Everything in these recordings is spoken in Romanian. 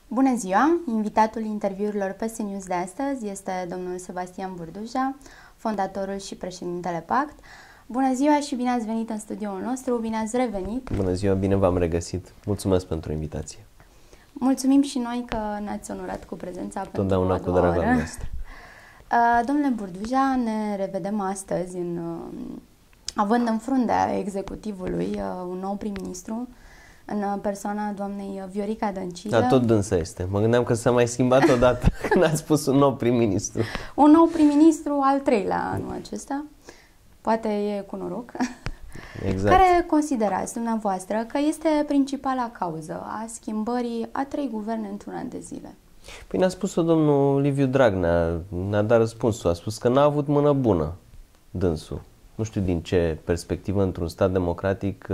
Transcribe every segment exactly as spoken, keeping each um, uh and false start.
Bună ziua! Invitatul interviurilor P S News de astăzi este domnul Sebastian Burduja, fondatorul și președintele Pact. Bună ziua și bine ați venit în studioul nostru, bine ați revenit! Bună ziua, bine v-am regăsit! Mulțumesc pentru invitație! Mulțumim și noi că ne-ați onorat cu prezența pentru Totdeauna a cu doua dragul oră. noastră. Domnule Burduja, ne revedem astăzi în, având în fruntea executivului un nou prim-ministru în persoana doamnei Viorica Dăncilă. Da, tot dânsă este. Mă gândeam că s-a mai schimbat odată când ați spus un nou prim-ministru. Un nou prim-ministru, al treilea anul acesta. Poate e cu noroc. Exact. Care considerați dumneavoastră că este principala cauză a schimbării a trei guverne într-un an de zile? Păi ne-a spus-o domnul Liviu Dragnea, ne-a dat răspunsul, a spus că n-a avut mână bună dânsul. Nu știu din ce perspectivă într-un stat democratic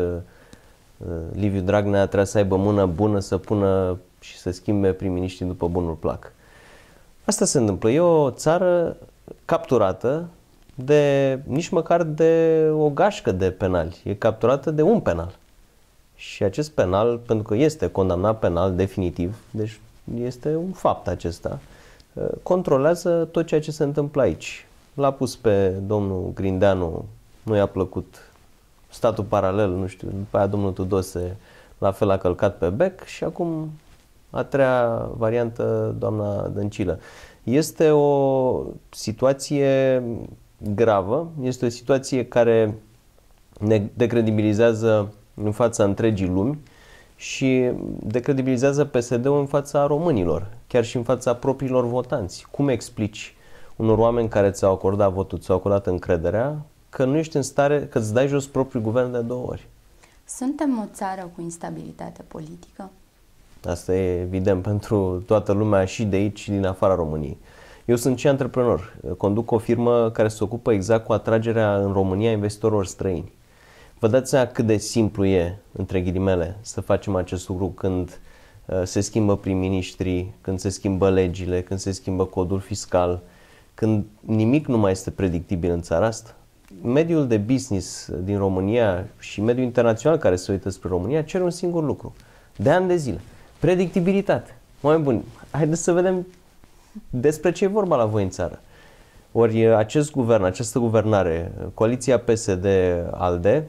Liviu Dragnea trebuia să aibă mână bună să pună și să schimbe prim-miniștrii după bunul plac. Asta se întâmplă. E o țară capturată de nici măcar de o gașcă de penali. E capturată de un penal. Și acest penal, pentru că este condamnat penal definitiv, deci este un fapt acesta, controlează tot ceea ce se întâmplă aici. L-a pus pe domnul Grindeanu, nu i-a plăcut statul paralel, nu știu, după aia domnul Tudose la fel a călcat pe bec și acum a treia variantă, doamna Dăncilă. Este o situație gravă, este o situație care ne decredibilizează în fața întregii lumi și decredibilizează P S D-ul în fața românilor, chiar și în fața propriilor votanți. Cum explici unor oameni care ți-au acordat votul, ți-au acordat încrederea, că nu ești în stare, că îți dai jos propriul guvern de două ori? Suntem o țară cu instabilitate politică? Asta e evident pentru toată lumea și de aici și din afara României. Eu sunt și antreprenor, conduc o firmă care se ocupă exact cu atragerea în România a investitorilor străini. Vă dați seama cât de simplu e, între ghilimele, să facem acest lucru când se schimbă prim-ministrii, când se schimbă legile, când se schimbă codul fiscal, când nimic nu mai este predictibil în țara asta. Mediul de business din România și mediul internațional care se uită spre România cer un singur lucru. De ani de zile. Predictibilitate. Oameni buni, haideți să vedem despre ce e vorba la voi în țară. Ori acest guvern, această guvernare, coaliția P S D-ALDE,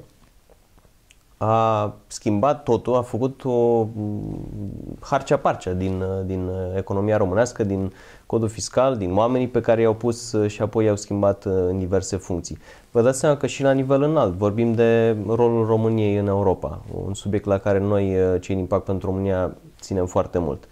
a schimbat totul, a făcut o harcea-parcea din, din economia românească, din codul fiscal, din oamenii pe care i-au pus și apoi i-au schimbat în diverse funcții. Vă dați seama că și la nivel înalt vorbim de rolul României în Europa, un subiect la care noi, cei din Pact pentru România, ținem foarte mult.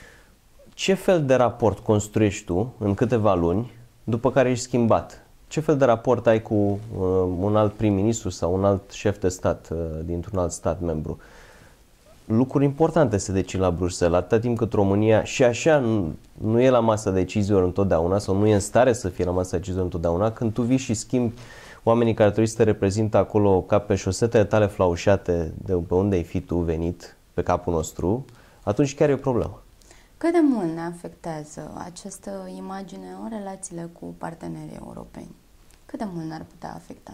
Ce fel de raport construiești tu în câteva luni după care ești schimbat? Ce fel de raport ai cu uh, un alt prim-ministru sau un alt șef de stat uh, dintr-un alt stat membru? Lucruri importante se decid la Bruxelles, atâta timp cât România și așa nu, nu e la masa deciziilor întotdeauna sau nu e în stare să fie la masa deciziilor întotdeauna, când tu vii și schimbi oamenii care trebuie să te reprezintă acolo ca pe șosetele tale flaușate de pe unde ai fi tu venit, pe capul nostru, atunci chiar e o problemă. Cât de mult ne afectează această imagine în relațiile cu partenerii europeni? Cât de mult ne-ar putea afecta?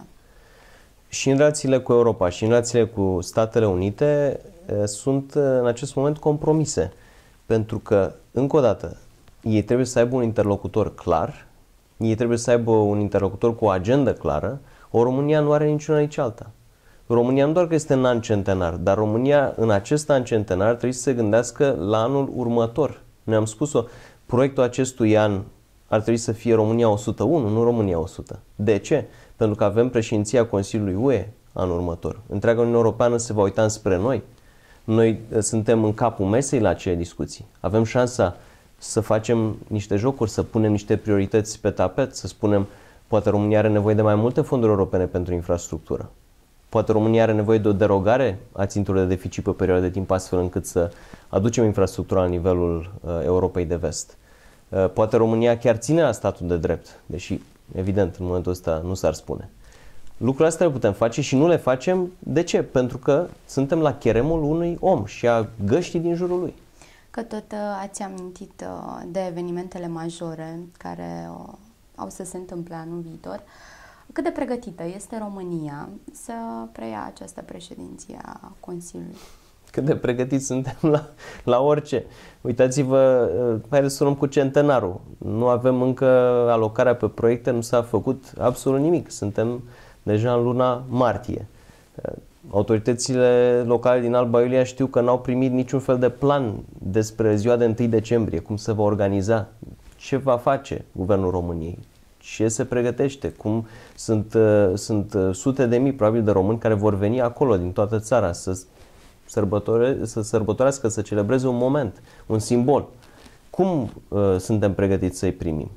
Și în relațiile cu Europa și în relațiile cu Statele Unite sunt în acest moment compromise. Pentru că, încă o dată, ei trebuie să aibă un interlocutor clar, ei trebuie să aibă un interlocutor cu o agendă clară, o România nu are niciuna nici alta. România nu doar că este în an centenar, dar România în acest an centenar trebuie să se gândească la anul următor. Noi am spus-o, proiectul acestui an ar trebui să fie România o sută unu, nu România o sută. De ce? Pentru că avem președinția Consiliului U E anul următor. Întreaga Uniune Europeană se va uita înspre noi. Noi suntem în capul mesei la acele discuții. Avem șansa să facem niște jocuri, să punem niște priorități pe tapet, să spunem, poate România are nevoie de mai multe fonduri europene pentru infrastructură. Poate România are nevoie de o derogare a ținturilor de deficit pe o perioadă de timp astfel încât să aducem infrastructura la nivelul uh, Europei de Vest. Uh, poate România chiar ține la statul de drept, deși, evident, în momentul ăsta nu s-ar spune. Lucrurile astea le putem face și nu le facem. De ce? Pentru că suntem la cheremul unui om și a găștii din jurul lui. Că tot uh, ați amintit uh, de evenimentele majore care uh, au să se întâmple anul viitor. Cât de pregătită este România să preia această președinție a Consiliului? cât de pregătiți suntem la, la orice. Uitați-vă, haideți să luăm cu centenarul. Nu avem încă alocarea pe proiecte, nu s-a făcut absolut nimic. Suntem deja în luna martie. Autoritățile locale din Alba Iulia știu că n-au primit niciun fel de plan despre ziua de întâi decembrie, cum se va organiza, ce va face Guvernul României, ce se pregătește, cum sunt, sunt sute de mii probabil de români care vor veni acolo din toată țara să, sărbătore, să sărbătorească, să celebreze un moment, un simbol. Cum uh, suntem pregătiți să-i primim?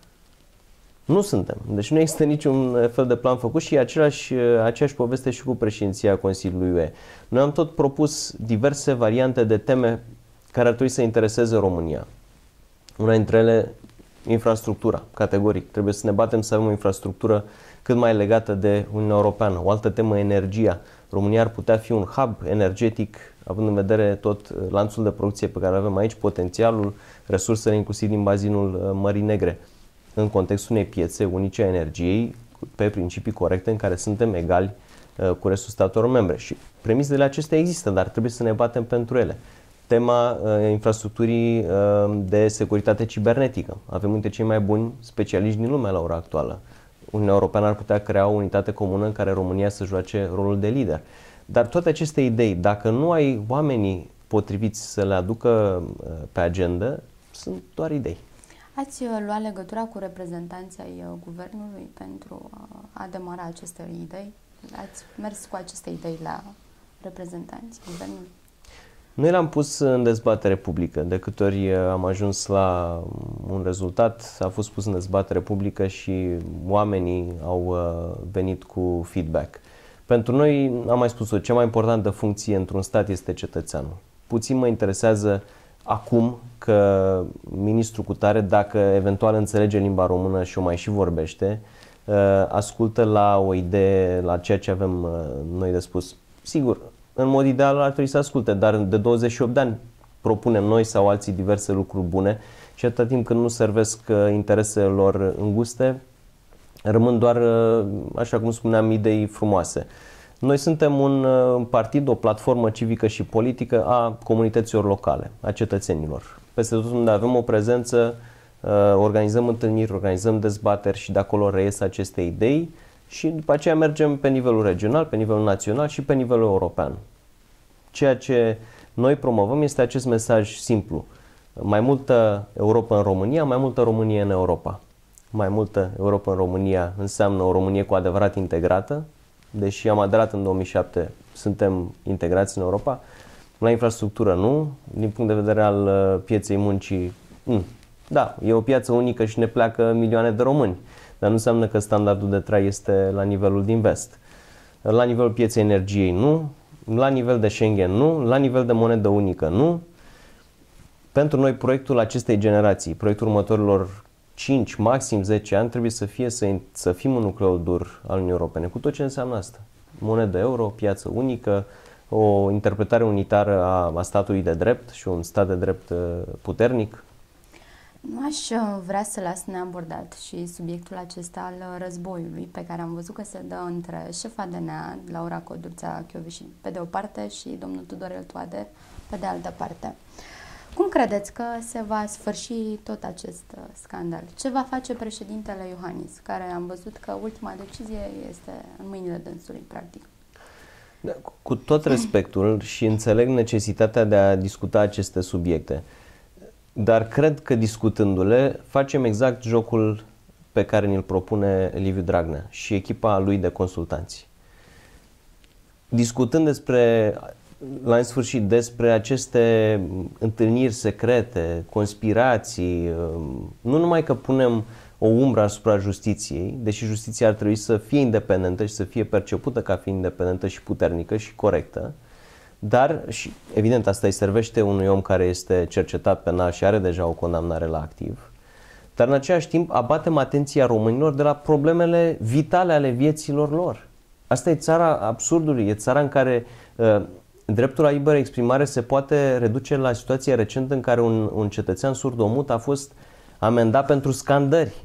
Nu suntem. Deci nu există niciun fel de plan făcut și e același, aceeași poveste și cu președinția Consiliului U E. Noi am tot propus diverse variante de teme care ar trebui să intereseze România. Una dintre ele, infrastructura, categoric. Trebuie să ne batem să avem o infrastructură cât mai legată de Uniunea Europeană. O altă temă, energia. România ar putea fi un hub energetic, având în vedere tot lanțul de producție pe care avem aici, potențialul, resursele inclusiv din bazinul Mării Negre, în contextul unei piețe unice a energiei pe principii corecte în care suntem egali uh, cu restul statelor membre. Și premisele acestea există, dar trebuie să ne batem pentru ele. Tema uh, infrastructurii uh, de securitate cibernetică. Avem dintre cei mai buni specialiști din lume la ora actuală. Uniunea Europeană ar putea crea o unitate comună în care România să joace rolul de lider. Dar toate aceste idei, dacă nu ai oamenii potriviți să le aducă uh, pe agenda, sunt doar idei. Ați luat legătura cu reprezentanții ai guvernului pentru a demara aceste idei? Ați mers cu aceste idei la reprezentanții guvernului? Noi l-am pus în dezbatere publică. De câte ori am ajuns la un rezultat, a fost pus în dezbatere publică și oamenii au venit cu feedback. Pentru noi, am mai spus-o, cea mai importantă funcție într-un stat este cetățeanul. Puțin mă interesează acum că ministrul cutare, dacă eventual înțelege limba română și o mai și vorbește, ascultă la o idee, la ceea ce avem noi de spus. Sigur, în mod ideal ar trebui să asculte, dar de douăzeci și opt de ani propunem noi sau alții diverse lucruri bune și atâta timp când nu servesc interesele lor înguste, rămân doar, așa cum spuneam, idei frumoase. Noi suntem un partid, o platformă civică și politică a comunităților locale, a cetățenilor. Peste tot unde avem o prezență, organizăm întâlniri, organizăm dezbateri și de acolo reies aceste idei și după aceea mergem pe nivelul regional, pe nivelul național și pe nivelul european. Ceea ce noi promovăm este acest mesaj simplu. Mai multă Europa în România, mai multă Românie în Europa. Mai multă Europa în România înseamnă o Românie cu adevărat integrată. Deși am aderat în două mii șapte, suntem integrați în Europa. La infrastructură nu, din punct de vedere al pieței muncii, nu. Da, e o piață unică și ne pleacă milioane de români, dar nu înseamnă că standardul de trai este la nivelul din vest. La nivelul pieței energiei nu, la nivel de Schengen nu, la nivel de monedă unică nu. Pentru noi proiectul acestei generații, proiectul următorilor cinci, maxim zece ani, trebuie să fie să, să fim un nucleu dur al Uniunii Europene, cu tot ce înseamnă asta. Monedă euro, piață unică, o interpretare unitară a, a statului de drept și un stat de drept puternic. Nu aș vrea să las neabordat și subiectul acesta al războiului pe care am văzut că se dă între șefa D N A, Laura Codruța-Kövesi, pe de o parte, și domnul Tudorel Toader, pe de altă parte. Cum credeți că se va sfârși tot acest scandal? Ce va face președintele Iohannis, care am văzut că ultima decizie este în mâinile dânsului, practic? Cu tot respectul și înțeleg necesitatea de a discuta aceste subiecte, dar cred că discutându-le facem exact jocul pe care ni-l propune Liviu Dragnea și echipa lui de consultanți. Discutând despre, la în sfârșit, despre aceste întâlniri secrete, conspirații, nu numai că punem o umbră asupra justiției, deși justiția ar trebui să fie independentă și să fie percepută ca fiind independentă și puternică și corectă, dar, și evident, asta îi servește unui om care este cercetat penal și are deja o condamnare la activ, dar în același timp abatem atenția românilor de la problemele vitale ale vieților lor. Asta e țara absurdului, e țara în care uh, dreptul la liberă exprimare se poate reduce la situația recentă în care un, un cetățean surdomut a fost amendat pentru scandări.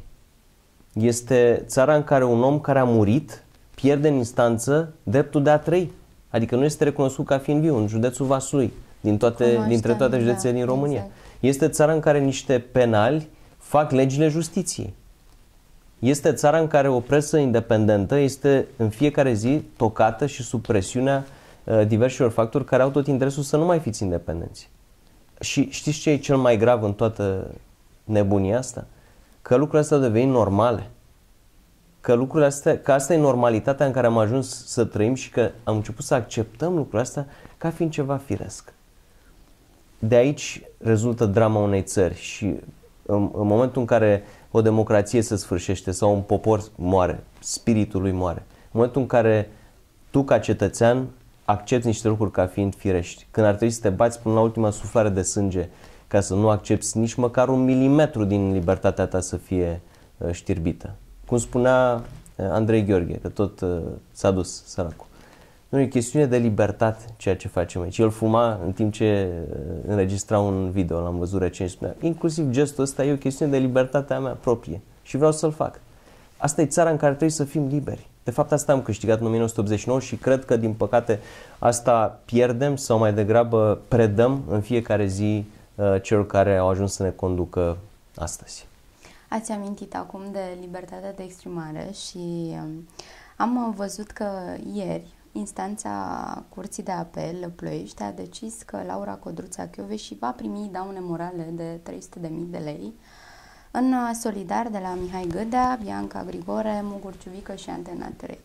Este țara în care un om care a murit pierde în instanță dreptul de a trăi. Adică nu este recunoscut ca fiind viu în județul Vaslui, din toate, dintre toate județele da, din România. Exact. Este țara în care niște penali fac legile justiției. Este țara în care o presă independentă este în fiecare zi tocată și sub presiunea uh, diversilor factori care au tot interesul să nu mai fiți independenți. Și știți ce e cel mai grav în toată nebunia asta? Că lucrurile astea au devenit normale. Că lucrurile astea, că asta e normalitatea în care am ajuns să trăim și că am început să acceptăm lucrurile astea ca fiind ceva firesc. De aici rezultă drama unei țări și în, în momentul în care o democrație se sfârșește sau un popor moare, spiritul lui moare, în momentul în care tu ca cetățean accepti niște lucruri ca fiind firești, când ar trebui să te bați până la ultima suflare de sânge ca să nu accepti nici măcar un milimetru din libertatea ta să fie uh, știrbită. Cum spunea uh, Andrei Gheorghe, că tot uh, s-a dus săracul. Nu e chestiune de libertate ceea ce facem aici. El fuma în timp ce uh, înregistra un video, l-am văzut recent și spunea, inclusiv gestul ăsta e o chestiune de libertatea mea proprie și vreau să-l fac. Asta e țara în care trebuie să fim liberi. De fapt, asta am câștigat în o mie nouă sute optzeci și nouă și cred că, din păcate, asta pierdem sau mai degrabă predăm în fiecare zi uh, celor care au ajuns să ne conducă astăzi. Ați amintit acum de libertatea de exprimare și um, am văzut că ieri instanța Curții de Apel Ploiești a decis că Laura Codruța-Kövesi va primi daune morale de trei sute de mii de lei în solidar de la Mihai Gâdea, Bianca Grigore, Mugur Ciuvică și Antena trei.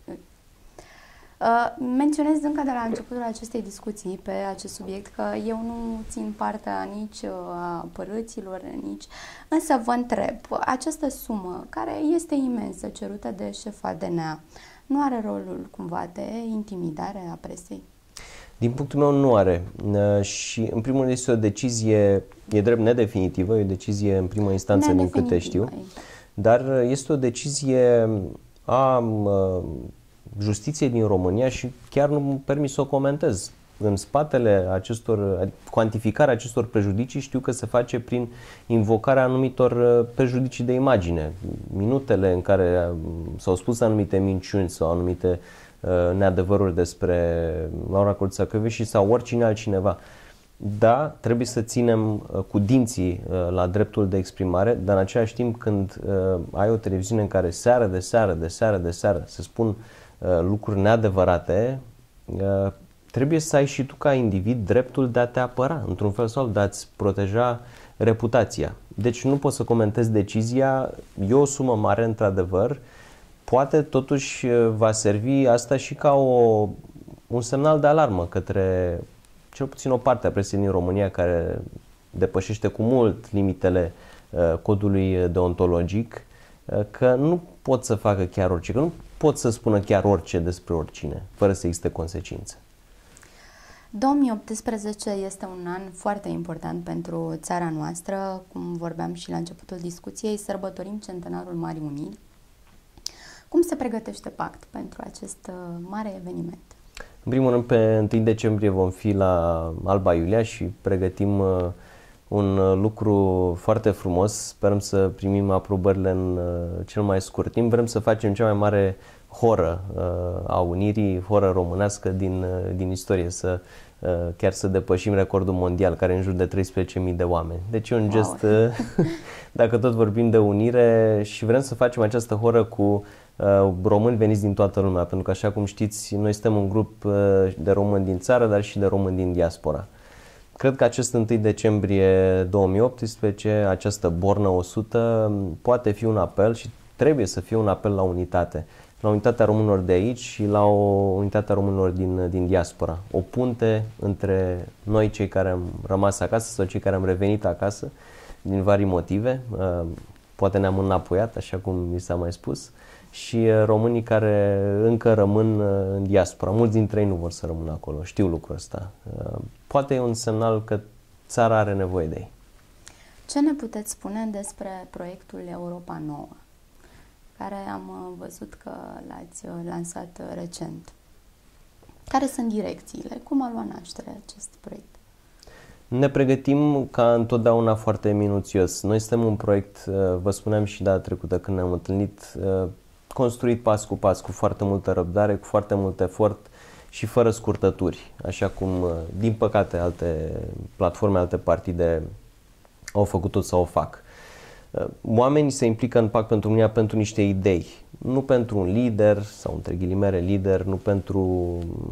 Uh, menționez încă de la începutul acestei discuții pe acest subiect că eu nu țin partea nici a părâților, nici... Însă vă întreb, această sumă, care este imensă, cerută de șefa D N A, nu are rolul cumva de intimidare a presei? Din punctul meu nu are și în primul rând este o decizie, e drept nedefinitivă, e o decizie în primă instanță din câte știu, dar este o decizie a justiției din România și chiar nu-mi permis să o comentez. În spatele acestor, cuantificarea acestor prejudicii știu că se face prin invocarea anumitor prejudicii de imagine. Minutele în care s-au spus anumite minciuni sau anumite neadevăruri despre Laura Codruța-Kövesi sau oricine altcineva. Da, trebuie să ținem cu dinții la dreptul de exprimare, dar în același timp când ai o televiziune în care seară de seară, de seară de seară se spun lucruri neadevărate, trebuie să ai și tu ca individ dreptul de a te apăra, într-un fel sau de a-ți proteja reputația. Deci nu pot să comentez decizia, e o sumă mare într-adevăr, poate totuși va servi asta și ca o, un semnal de alarmă către cel puțin o parte a presei din România care depășește cu mult limitele uh, codului deontologic, uh, că nu pot să facă chiar orice, că nu pot să spună chiar orice despre oricine, fără să existe consecințe. două mii optsprezece este un an foarte important pentru țara noastră, cum vorbeam și la începutul discuției, sărbătorim centenarul Marii Uniri. Cum se pregătește PACT pentru acest mare eveniment? În primul rând, pe întâi decembrie vom fi la Alba Iulia și pregătim uh, un lucru foarte frumos. Sperăm să primim aprobările în uh, cel mai scurt timp. Vrem să facem cea mai mare horă uh, a Unirii, horă românească din, uh, din istorie, să uh, chiar să depășim recordul mondial, care e în jur de treisprezece mii de oameni. Deci e un gest, wow. uh, dacă tot vorbim de unire, și vrem să facem această horă cu Uh, români veniți din toată lumea, pentru că, așa cum știți, noi suntem un grup uh, de români din țară, dar și de români din diaspora. Cred că acest întâi decembrie două mii optsprezece, această Bornă o sută, poate fi un apel și trebuie să fie un apel la unitate. La unitatea românilor de aici și la o unitate a românilor din, din diaspora. O punte între noi, cei care am rămas acasă, sau cei care am revenit acasă, din vari motive. Uh, poate ne-am înapoiat, așa cum mi s-a mai spus, și românii care încă rămân în diaspora. Mulți dintre ei nu vor să rămână acolo, știu lucrul ăsta. Poate e un semnal că țara are nevoie de ei. Ce ne puteți spune despre proiectul Europa Nouă, care am văzut că l-ați lansat recent? Care sunt direcțiile? Cum a luat naștere acest proiect? Ne pregătim ca întotdeauna foarte minuțios. Noi suntem un proiect, vă spuneam și data trecută când ne-am întâlnit, construit pas cu pas, cu foarte multă răbdare, cu foarte mult efort și fără scurtături, așa cum, din păcate, alte platforme, alte partide au făcut-o sau o fac. Oamenii se implică în Pact pentru România pentru niște idei, nu pentru un lider sau, între ghilimele, lider, nu pentru,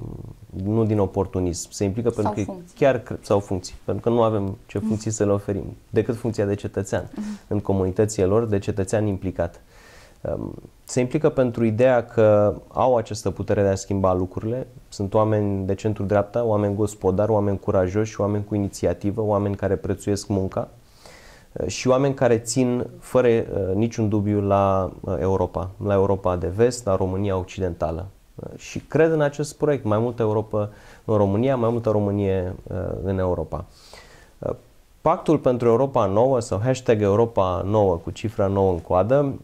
nu din oportunism. Se implică sau pentru că funcții. chiar sau funcții, pentru că nu avem ce funcții mm. să le oferim, decât funcția de cetățean mm. în comunitățile lor, de cetățean implicat. Se implică pentru ideea că au această putere de a schimba lucrurile, sunt oameni de centru-dreapta, oameni gospodari, oameni curajoși, oameni cu inițiativă, oameni care prețuiesc munca și oameni care țin fără uh, niciun dubiu la uh, Europa, la Europa de vest, la România occidentală. Uh, și cred în acest proiect, mai multă Europa în România, mai multă Românie uh, în Europa. Uh, Pactul pentru Europa nouă sau hashtag Europa nouă cu cifra nouă în coadă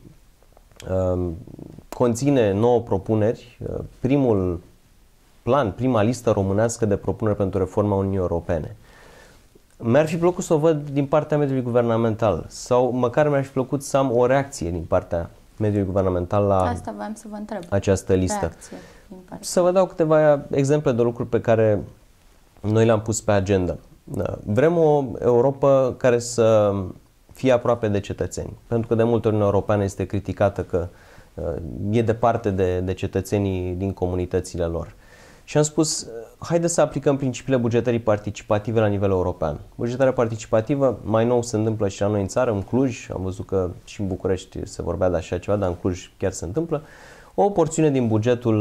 uh, conține nouă propuneri. Uh, primul plan, prima listă românească de propuneri pentru reforma Uniunii Europene. Mi-ar fi plăcut să o văd din partea mediului guvernamental sau măcar mi-ar fi plăcut să am o reacție din partea mediului guvernamental la Asta voiam să vă întreb. această listă. Să vă dau câteva exemple de lucruri pe care noi le-am pus pe agenda. Vrem o Europa care să fie aproape de cetățeni, pentru că de multe ori Uniunea Europeană este criticată că e departe de, de cetățenii din comunitățile lor. Și am spus, haideți să aplicăm principiile bugetării participative la nivel european. Bugetarea participativă, mai nou se întâmplă și la noi în țară, în Cluj, am văzut că și în București se vorbea de așa ceva, dar în Cluj chiar se întâmplă. O porțiune din bugetul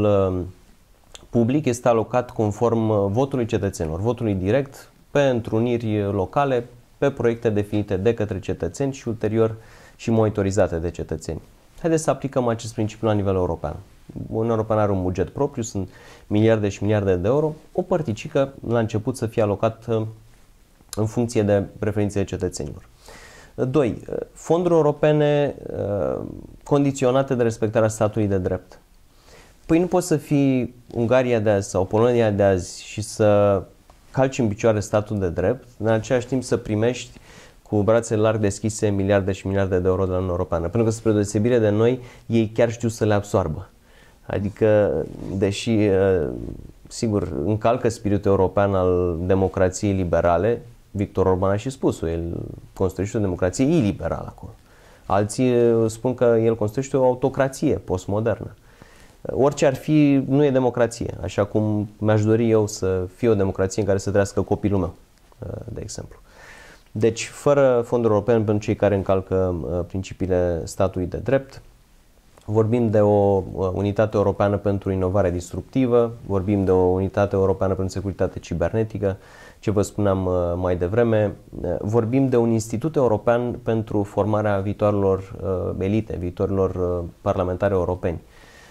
public este alocat conform votului cetățenilor, votului direct pe întruniri locale, pe proiecte definite de către cetățeni și ulterior și monitorizate de cetățeni. Haideți să aplicăm acest principiu la nivel european. Uniunea Europeană are un buget propriu, sunt miliarde și miliarde de euro, o părticică la început să fie alocat în funcție de preferințele cetățenilor. doi. Fonduri europene condiționate de respectarea statului de drept. Păi nu poți să fii Ungaria de azi sau Polonia de azi și să calci în picioare statul de drept, în același timp să primești cu brațele larg deschise miliarde și miliarde de euro de la Uniunea Europeană. Pentru că, spre deosebire de noi, ei chiar știu să le absoarbă. Adică, deși, sigur, încalcă spiritul european al democrației liberale, Victor Orban a și spus-o, el construiește o democrație iliberală acolo. Alții spun că el construiește o autocrație postmodernă. Orice ar fi, nu e democrație, așa cum mi-aș dori eu să fie o democrație în care să trăiască copilul meu, de exemplu. Deci, fără fonduri europene pentru cei care încalcă principiile statului de drept, vorbim de o unitate europeană pentru inovare disruptivă, vorbim de o unitate europeană pentru securitate cibernetică, ce vă spuneam mai devreme, vorbim de un institut european pentru formarea viitoarelor elite, viitorilor parlamentari europeni.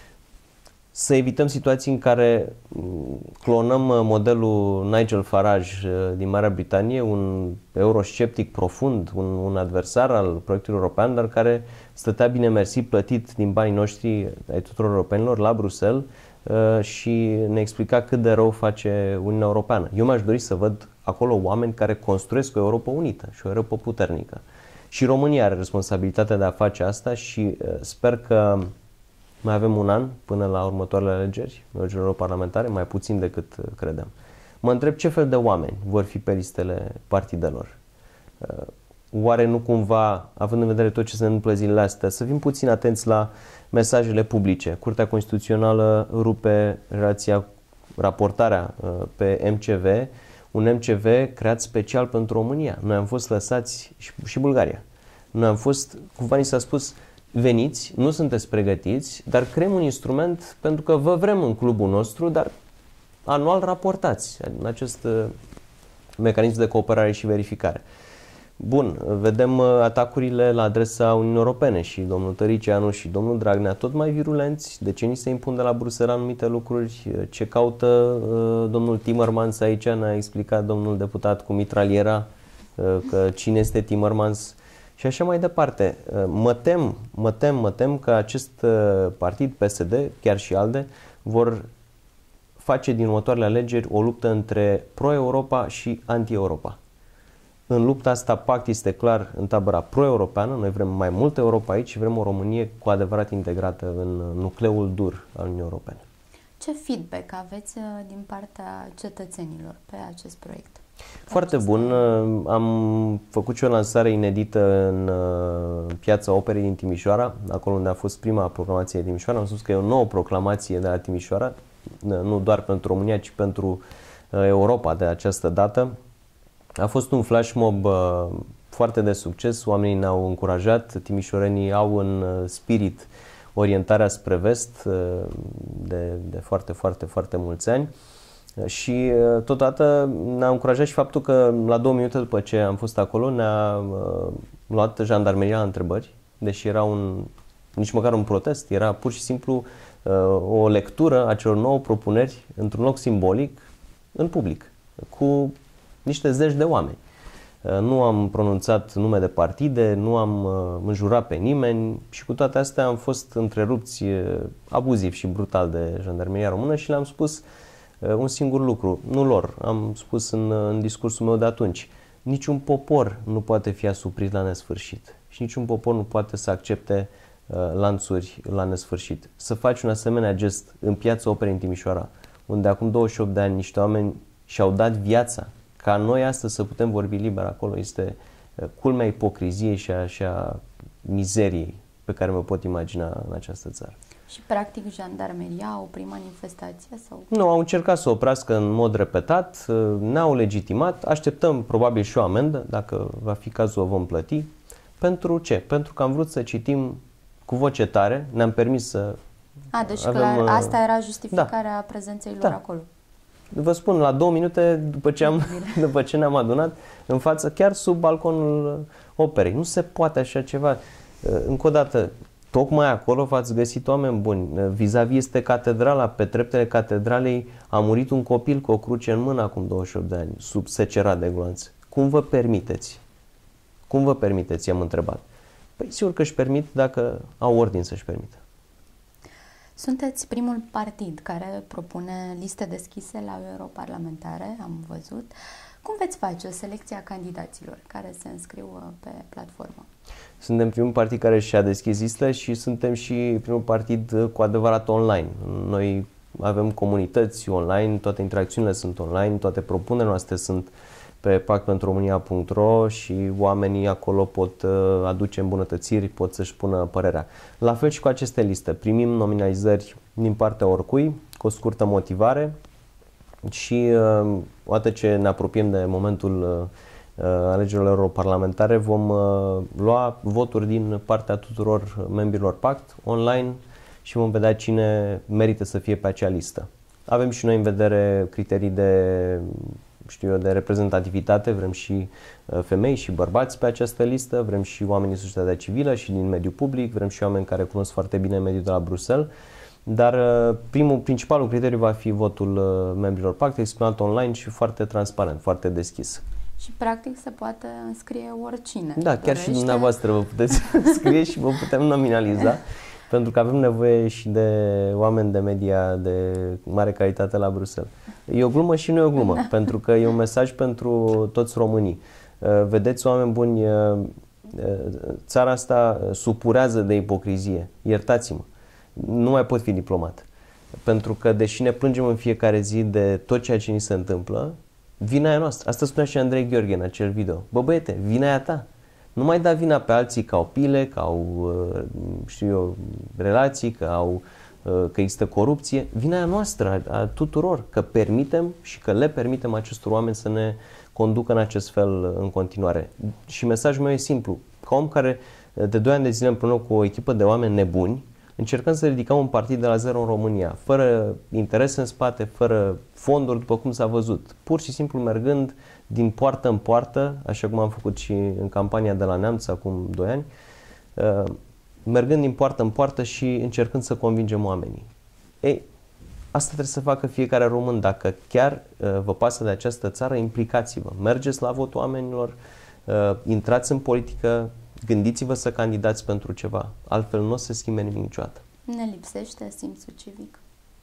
Să evităm situații în care clonăm modelul Nigel Farage din Marea Britanie, un eurosceptic profund, un, un adversar al proiectului european, dar care stătea bine mersi plătit din banii noștri ai tuturor europenilor la Bruxelles și ne explica cât de rău face Uniunea Europeană. Eu mi-aș dori să văd acolo oameni care construiesc o Europă unită și o Europă puternică. Și România are responsabilitatea de a face asta și sper că mai avem un an până la următoarele alegeri, alegerilor parlamentare, mai puțin decât credem. Mă întreb ce fel de oameni vor fi pe listele partidelor. Oare nu cumva, având în vedere tot ce se întâmplă zilele astea, să fim puțin atenți la mesajele publice. Curtea Constituțională rupe relația, raportarea pe M C V, un M C V creat special pentru România. Noi am fost lăsați, și, și Bulgaria, noi am fost, cumva ni s-a spus, veniți, nu sunteți pregătiți, dar creăm un instrument pentru că vă vrem în clubul nostru, dar anual raportați în acest mecanism de cooperare și verificare. Bun, vedem atacurile la adresa Uniunii Europene și domnul Tăricianu și domnul Dragnea tot mai virulenți. De ce ni se impun de la Bruxelles anumite lucruri? Ce caută domnul Timmermans aici? Ne-a explicat domnul deputat cu mitraliera că cine este Timmermans și așa mai departe. Mă tem, mă tem, mă tem că acest partid, P S D, chiar și ALDE, vor face din următoarele alegeri o luptă între pro-Europa și anti-Europa. În lupta asta, Pact este clar în tabăra pro-europeană, noi vrem mai multă Europa aici și vrem o Românie cu adevărat integrată în nucleul dur al Uniunii Europene. Ce feedback aveți din partea cetățenilor pe acest proiect? Foarte bun. Am făcut și o lansare inedită în Piața Operei din Timișoara, acolo unde a fost prima proclamație din Timișoara. Am spus că e o nouă proclamație de la Timișoara, nu doar pentru România, ci pentru Europa de această dată. A fost un flash mob foarte de succes, oamenii ne-au încurajat, timișorenii au în spirit orientarea spre vest de, de foarte, foarte, foarte mulți ani. Și totodată ne-a încurajat și faptul că la două minute după ce am fost acolo ne-a uh, luat jandarmeria la întrebări, deși era un, nici măcar un protest, era pur și simplu uh, o lectură a celor nouă propuneri într-un loc simbolic, în public, cu niște zeci de oameni. Uh, nu am pronunțat nume de partide, nu am uh, înjurat pe nimeni și cu toate astea am fost întrerupți uh, abuziv și brutal de jandarmeria română și le-am spus un singur lucru, nu lor, am spus în, în discursul meu de atunci, niciun popor nu poate fi asuprit la nesfârșit și niciun popor nu poate să accepte uh, lanțuri la nesfârșit. Să faci un asemenea gest în Piața Operei în Timișoara, unde acum douăzeci și opt de ani niște oameni și-au dat viața, ca noi astăzi să putem vorbi liber acolo, este uh, culmea ipocriziei și a, și a mizeriei pe care mă pot imagina în această țară. Și, practic, jandarmeria a oprit manifestația? Sau? Nu, au încercat să oprească în mod repetat, ne-au legitimat, așteptăm probabil și o amendă, dacă va fi cazul o vom plăti. Pentru ce? Pentru că am vrut să citim cu voce tare, ne-am permis să A, deci avem, clar, asta era justificarea da. prezenței lor da. acolo. Vă spun, la două minute după ce, am, după ce ne-am adunat în față, chiar sub balconul operei. Nu se poate așa ceva. Încă o dată, tocmai acolo v-ați găsit oameni buni. Vis-a-vis este catedrala. Pe treptele catedralei a murit un copil cu o cruce în mână acum douăzeci și opt de ani, sub secerat de gloanțe. Cum vă permiteți? Cum vă permiteți? I-am întrebat. Păi sigur că își permit dacă au ordin să-și permită. Sunteți primul partid care propune liste deschise la europarlamentare, am văzut. Cum veți face o selecție a candidaților care se înscriu pe platformă? Suntem primul partid care și-a deschis listă și suntem și primul partid cu adevărat online. Noi avem comunități online, toate interacțiunile sunt online, toate propunerile noastre sunt pe pact pentru românia punct ro și oamenii acolo pot aduce îmbunătățiri, pot să-și pună părerea. La fel și cu aceste liste. Primim nominalizări din partea oricui, cu o scurtă motivare și odată ce ne apropiem de momentul alegerilor europarlamentare, vom lua voturi din partea tuturor membrilor pact online și vom vedea cine merită să fie pe acea listă. Avem și noi în vedere criterii de, știu eu, de reprezentativitate, vrem și femei și bărbați pe această listă, vrem și oameni din societatea civilă și din mediul public, vrem și oameni care cunosc foarte bine mediul de la Bruxelles, dar primul, principalul criteriu va fi votul membrilor pact, exprimat online și foarte transparent, foarte deschis. Și practic se poate înscrie oricine. Da, chiar dorește. Și dumneavoastră vă puteți înscrie și vă putem nominaliza, pentru că avem nevoie și de oameni de media de mare calitate la Bruxelles. E o glumă și nu e o glumă, pentru că e un mesaj pentru toți românii. Vedeți, oameni buni, țara asta supurează de ipocrizie. Iertați-mă, nu mai pot fi diplomat. Pentru că, deși ne plângem în fiecare zi de tot ceea ce ni se întâmplă, vina e a noastră. Asta spunea și Andrei Gheorghe în acel video. Bă, băiete, vina e a ta. Nu mai da vina pe alții că au pile, că au, știu eu, relații, că, au, că există corupție. Vina e a noastră, a tuturor, că permitem și că le permitem acestor oameni să ne conducă în acest fel în continuare. Și mesajul meu e simplu. Ca om care de doi ani de zile împreună cu o echipă de oameni nebuni, încercăm să ridicăm un partid de la zero în România, fără interes în spate, fără fonduri, după cum s-a văzut. Pur și simplu mergând din poartă în poartă, așa cum am făcut și în campania de la Neamț acum doi ani, mergând din poartă în poartă și încercând să convingem oamenii. Ei, asta trebuie să facă fiecare român. Dacă chiar vă pasă de această țară, implicați-vă. Mergeți la votul oamenilor, intrați în politică, gândiți-vă să candidați pentru ceva, altfel nu o să se schimbe nimic niciodată. Ne lipsește simțul civic?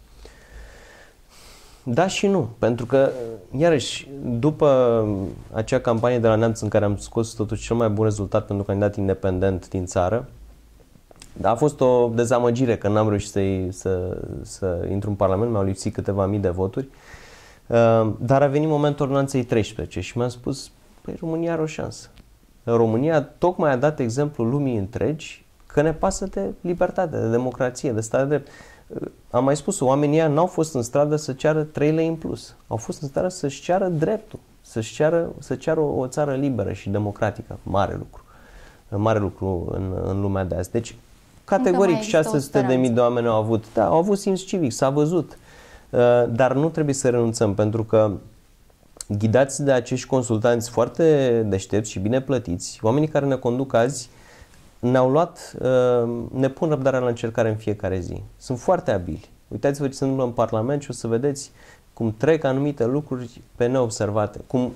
Da și nu, pentru că, iarăși, după acea campanie de la Neamț în care am scos totuși cel mai bun rezultat pentru candidat independent din țară, A fost o dezamăgire că n-am reușit să, să, să intru în Parlament, mi-au lipsit câteva mii de voturi, dar a venit momentul ordonanței treisprezece și mi-am spus, păi România are o șansă. România tocmai a dat exemplu lumii întregi că ne pasă de libertate, de democrație, de stat de drept. Am mai spus, oamenii ăia n-au fost în stradă să ceară trei lei în plus. Au fost în stradă să-și ceară dreptul, să-și ceară, să ceară o, o țară liberă și democratică. Mare lucru. Mare lucru în, în lumea de azi. Deci, categoric, șase sute de mii de oameni au avut. Da, au avut simț civic, s-a văzut. Dar nu trebuie să renunțăm, pentru că ghidați de acești consultanți foarte deștepți și bine plătiți, oamenii care ne conduc azi ne-au luat, ne pun răbdarea la încercare în fiecare zi. Sunt foarte abili. Uitați-vă ce se întâmplă în Parlament și o să vedeți cum trec anumite lucruri pe neobservate, cum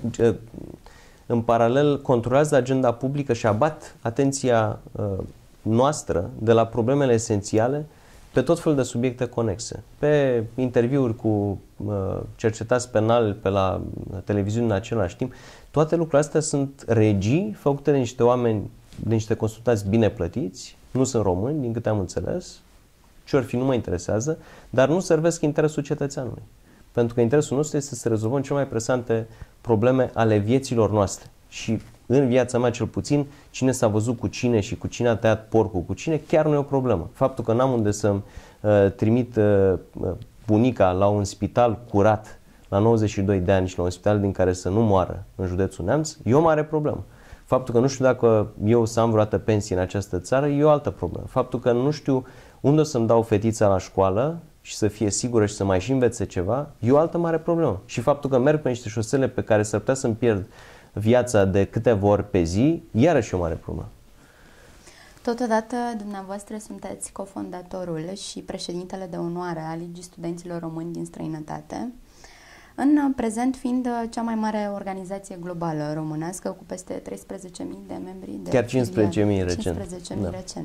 în paralel controlează agenda publică și abat atenția noastră de la problemele esențiale pe tot felul de subiecte conexe. Pe interviuri cu cercetați penali pe la televiziune în același timp, toate lucrurile astea sunt regii făcute de niște oameni, de niște consultați bine plătiți, nu sunt români, din câte am înțeles, ce ori fi nu mă interesează, dar nu servesc interesul cetățeanului. Pentru că interesul nostru este să rezolvăm cele mai presante probleme ale vieților noastre. Și în viața mea cel puțin, cine s-a văzut cu cine și cu cine a tăiat porcul cu cine, chiar nu e o problemă. Faptul că n-am unde să-mi uh, trimit uh, bunica la un spital curat la nouăzeci și doi de ani și la un spital din care să nu moară în județul Neamț, e o mare problemă. Faptul că nu știu dacă eu să am vreodată pensie în această țară, e o altă problemă. Faptul că nu știu unde o să-mi dau fetița la școală și să fie sigură și să mai și învețe ceva, e o altă mare problemă. Și faptul că merg pe niște șosele pe care s-ar putea să-mi pierd viața de câteva ori pe zi, iarăși e o mare problemă. Totodată, dumneavoastră sunteți cofondatorul și președintele de onoare al Ligii Studenților Români din Străinătate, în prezent fiind cea mai mare organizație globală românească cu peste treisprezece mii de membri. De Chiar cincisprezece mii recent. cincisprezece mii da. recent.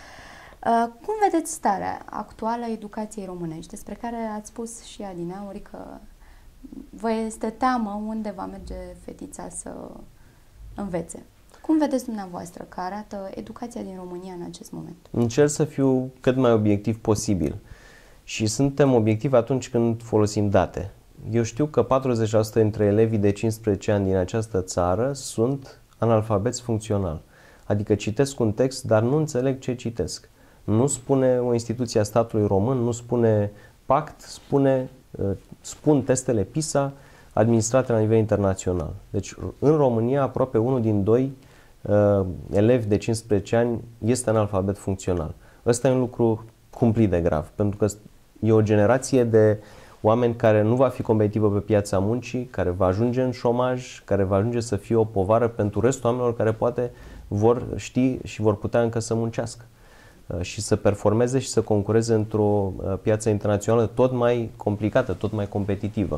Cum vedeți starea actuală a educației românești, despre care ați spus și adineauri că vă este teamă unde va merge fetița să învețe? Cum vedeți dumneavoastră că arată educația din România în acest moment? Încerc să fiu cât mai obiectiv posibil și suntem obiectivi atunci când folosim date. Eu știu că patruzeci la sută dintre elevii de cincisprezece ani din această țară sunt analfabeți funcțional. Adică citesc un text, dar nu înțeleg ce citesc. Nu spune o instituție a statului român, nu spune pact, spune, spun testele PISA administrate la nivel internațional. Deci în România aproape unul din doi uh, elevi de cincisprezece ani este analfabet funcțional. Ăsta e un lucru cumplit de grav, pentru că e o generație de oameni care nu va fi competitivă pe piața muncii, care va ajunge în șomaj, care va ajunge să fie o povară pentru restul oamenilor care poate vor ști și vor putea încă să muncească și să performeze și să concureze într-o piață internațională tot mai complicată, tot mai competitivă.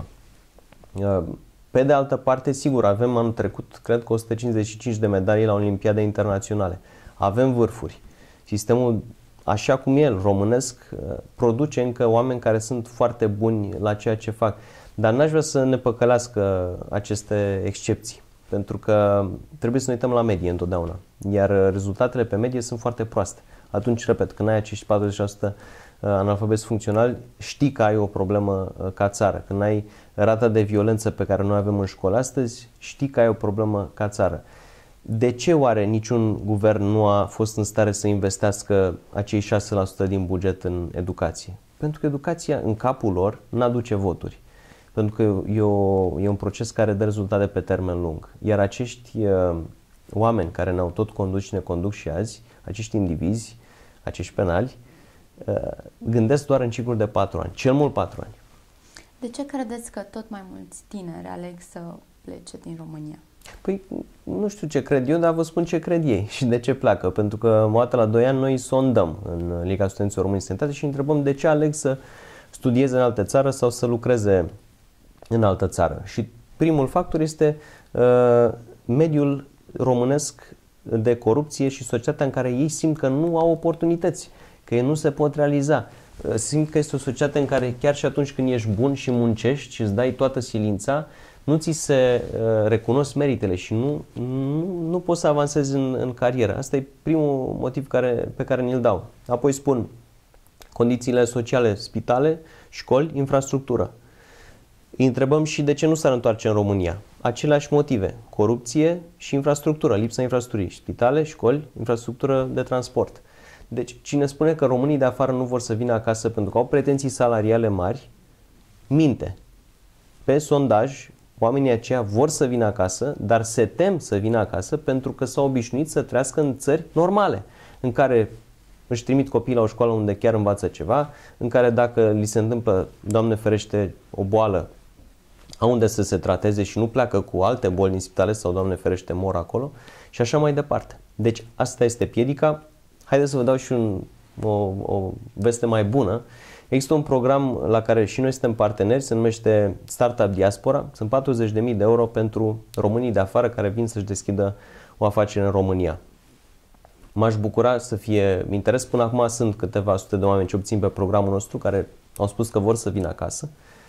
Pe de altă parte, sigur, avem anul trecut, cred că o sută cincizeci și cinci de medalii la Olimpiade internaționale. Avem vârfuri. Sistemul, așa cum el, românesc, produce încă oameni care sunt foarte buni la ceea ce fac. Dar n-aș vrea să ne păcălească aceste excepții, pentru că trebuie să ne uităm la medie întotdeauna. Iar rezultatele pe medie sunt foarte proaste. Atunci, repet, când ai acești patruzeci la sută analfabeti funcționali, știi că ai o problemă ca țară. Când ai rata de violență pe care noi avem în școală astăzi, știi că ai o problemă ca țară. De ce oare niciun guvern nu a fost în stare să investească acei șase la sută din buget în educație? Pentru că educația în capul lor n-aduce voturi. Pentru că e, o, e un proces care dă rezultate pe termen lung. Iar acești uh, oameni care ne-au tot condus și ne conduc și azi, acești indivizi, acești penali, uh, gândesc doar în cicluri de patru ani, cel mult patru ani. De ce credeți că tot mai mulți tineri aleg să plece din România? Păi, nu știu ce cred eu, dar vă spun ce cred ei și de ce pleacă. Pentru că, o dată la doi ani, noi sondăm în Liga Studenților Români din Străinătate și întrebăm de ce aleg să studieze în altă țară sau să lucreze în altă țară. Și primul factor este uh, mediul românesc de corupție și societatea în care ei simt că nu au oportunități, că ei nu se pot realiza. Uh, simt că este o societate în care chiar și atunci când ești bun și muncești și îți dai toată silința, nu ți se uh, recunosc meritele și nu, nu, nu poți să avansezi în, în carieră. Asta e primul motiv care, pe care ni-l dau. Apoi spun condițiile sociale, spitale, școli, infrastructură. Îi întrebăm și de ce nu s-ar întoarce în România. Aceleași motive, corupție și infrastructură, lipsa infrastructurii, spitale, școli, infrastructură de transport. Deci cine spune că românii de afară nu vor să vină acasă pentru că au pretenții salariale mari, minte. Pe sondaj, oamenii aceia vor să vină acasă, dar se tem să vină acasă pentru că s-au obișnuit să trăiască în țări normale, în care își trimit copiii la o școală unde chiar învață ceva, în care dacă li se întâmplă, Doamne ferește, o boală, au unde să se trateze și nu pleacă cu alte boli în spitale sau, Doamne ferește, mor acolo și așa mai departe. Deci asta este piedica. Haideți să vă dau și un, o, o veste mai bună. Există un program la care și noi suntem parteneri, se numește Startup Diaspora. Sunt patruzeci de mii de euro pentru românii de afară care vin să-și deschidă o afacere în România. M-aș bucura să fie interes. Până acum sunt câteva sute de oameni ce obțin pe programul nostru care au spus că vor să vină acasă.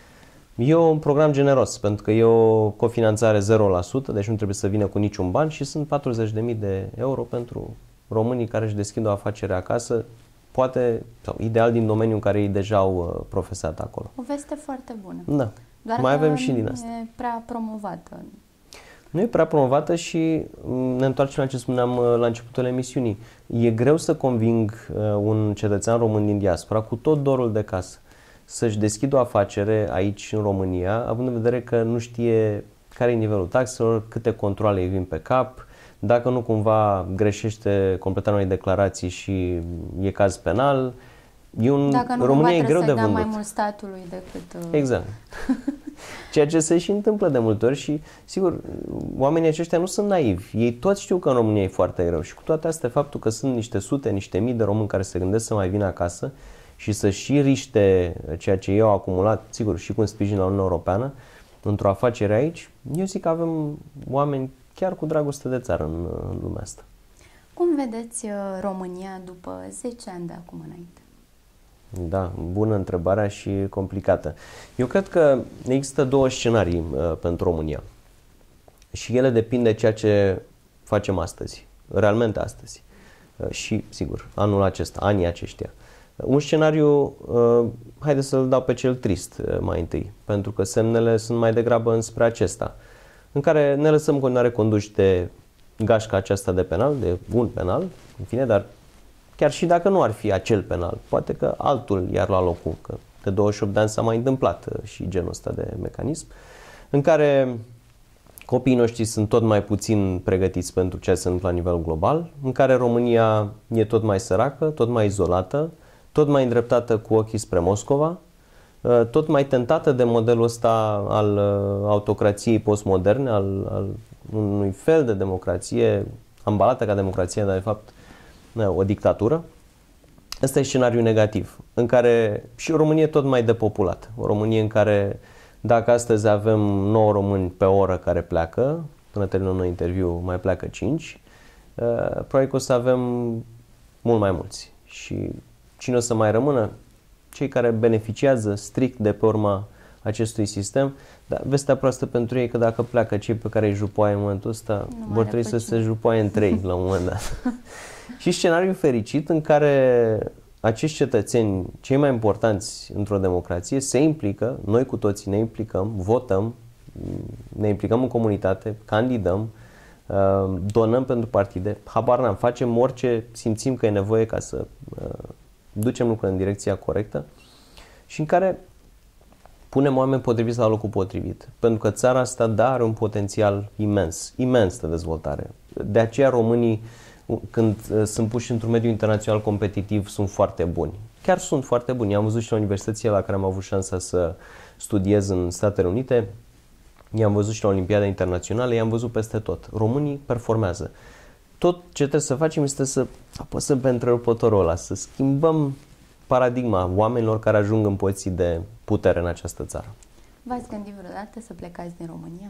E un program generos pentru că e o cofinanțare zero la sută, deci nu trebuie să vină cu niciun ban și sunt patruzeci de mii de euro pentru românii care își deschid o afacere acasă, poate, sau ideal din domeniul în care ei deja au profesat acolo. O veste foarte bună. Da. Doar mai că avem și din asta. e prea promovată. Nu e prea promovată și ne întoarcem la ce spuneam la începutul emisiunii. E greu să conving un cetățean român din diaspora cu tot dorul de casă să-și deschidă o afacere aici în România, având în vedere că nu știe care e nivelul taxelor, câte controale îi vin pe cap, dacă nu cumva greșește completarea unei declarații și e caz penal. E un, dacă nu România cumva e greu de trebuie să-i dea vândut. mai mult statului decât... Uh... Exact. Ceea ce se și întâmplă de multe ori și, sigur, oamenii aceștia nu sunt naivi. Ei toți știu că în România e foarte greu și cu toate astea, faptul că sunt niște sute, niște mii de români care se gândesc să mai vină acasă și să și riște ceea ce ei au acumulat, sigur, și cu un sprijin la Uniunea Europeană, într-o afacere aici, eu zic că avem oameni chiar cu dragoste de țară în, în lumea asta. Cum vedeți România după zece ani de acum înainte? Da, bună întrebarea și complicată. Eu cred că există două scenarii uh, pentru România și ele depind de ceea ce facem astăzi, realmente astăzi uh, și, sigur, anul acesta, anii aceștia. Un scenariu, uh, haideți să-l dau pe cel trist uh, mai întâi, pentru că semnele sunt mai degrabă înspre acesta, în care ne lăsăm în continuare conduși de gașca aceasta de penal, de un penal, în fine, dar chiar și dacă nu ar fi acel penal, poate că altul i-ar lua locul, că de douăzeci și opt de ani s-a mai întâmplat uh, și genul ăsta de mecanism, în care copiii noștri sunt tot mai puțin pregătiți pentru ce se întâmplă la nivel global, în care România e tot mai săracă, tot mai izolată, tot mai îndreptată cu ochii spre Moscova, tot mai tentată de modelul ăsta al autocrației postmoderne, al, al unui fel de democrație ambalată ca democrație, dar de fapt o dictatură. Ăsta e scenariul negativ, în care și o Românie tot mai depopulată. O Românie în care, dacă astăzi avem nouă români pe oră care pleacă, până terminăm noi interviu mai pleacă cinci, probabil că o să avem mult mai mulți. Și cine o să mai rămână? Cei care beneficiază strict de pe urma acestui sistem, dar vestea proastă pentru ei că dacă pleacă cei pe care îi jupoaie în momentul ăsta, nu vor trebui să se jupoaie în trei la un moment dat. Și scenariul fericit în care acești cetățeni, cei mai importanți într-o democrație, se implică, noi cu toții ne implicăm, votăm, ne implicăm în comunitate, candidăm, donăm pentru partide, habar n-am, facem orice simțim că e nevoie ca să ducem lucrurile în direcția corectă și în care punem oameni potriviți la locul potrivit. Pentru că țara asta, da, are un potențial imens, imens de dezvoltare. De aceea românii, când sunt puși într-un mediu internațional competitiv, sunt foarte buni. Chiar sunt foarte buni. I-am văzut și la universitățile la care am avut șansa să studiez în Statele Unite, i-am văzut și la Olimpiade Internaționale, i-am văzut peste tot. Românii performează. Tot ce trebuie să facem este să apăsăm pe întrerupătorul ăla, să schimbăm paradigma oamenilor care ajung în poziții de putere în această țară. V-ați gândit vreodată să plecați din România?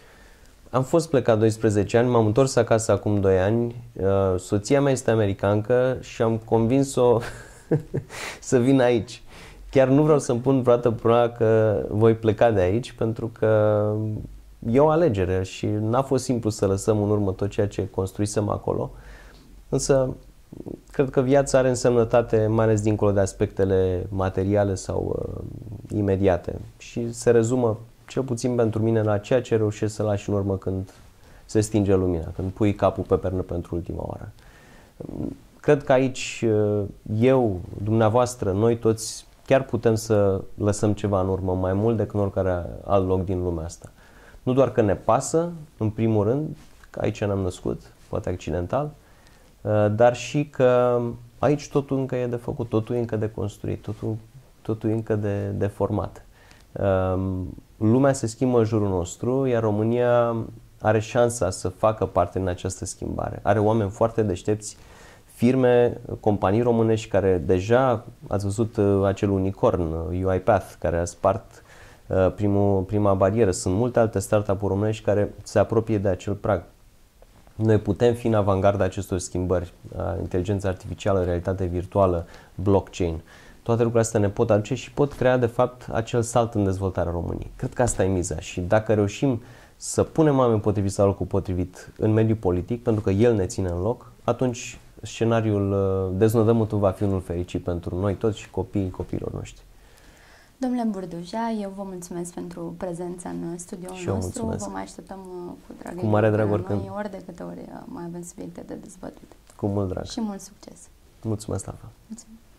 Am fost plecat doisprezece ani, m-am întors acasă acum doi ani. Soția mea este americancă și am convins-o să vină aici. Chiar nu vreau să-mi pun vreodată problema că voi pleca de aici, pentru că e o alegere și n-a fost simplu să lăsăm în urmă tot ceea ce construisem acolo, însă cred că viața are însemnătate, mai ales dincolo de aspectele materiale sau uh, imediate și se rezumă, cel puțin pentru mine, la ceea ce reușești să lași în urmă când se stinge lumina, când pui capul pe pernă pentru ultima oară. Cred că aici eu, dumneavoastră, noi toți chiar putem să lăsăm ceva în urmă mai mult decât în oricare alt loc din lumea asta. Nu doar că ne pasă, în primul rând, că aici ne-am născut, poate accidental, dar și că aici totul încă e de făcut, totul e încă de construit, totul, totul e încă de, de format. Lumea se schimbă în jurul nostru, iar România are șansa să facă parte din această schimbare. Are oameni foarte deștepți, firme, companii românești care deja, ați văzut acel unicorn, UiPath, care a spart primul, prima barieră. Sunt multe alte startup-uri românești care se apropie de acel prag. Noi putem fi în avangarda acestor schimbări, inteligența artificială, realitate virtuală, blockchain. Toate lucrurile astea ne pot aduce și pot crea, de fapt, acel salt în dezvoltarea României. Cred că asta e miza și dacă reușim să punem oameni potrivit sau locul potrivit în mediul politic, pentru că el ne ține în loc, atunci scenariul deznodământul va fi unul fericit pentru noi toți și copiii copiilor noștri. Domnule Burduja, eu vă mulțumesc pentru prezența în studioul și eu nostru. mulțumesc. Vă mai așteptăm cu drag. Cu mare drag oricând. Noi, ori de câte ori mai avem subiecte de dezbătut. Cu mult drag. Și mult succes. Mulțumesc, Laura. Mulțumesc.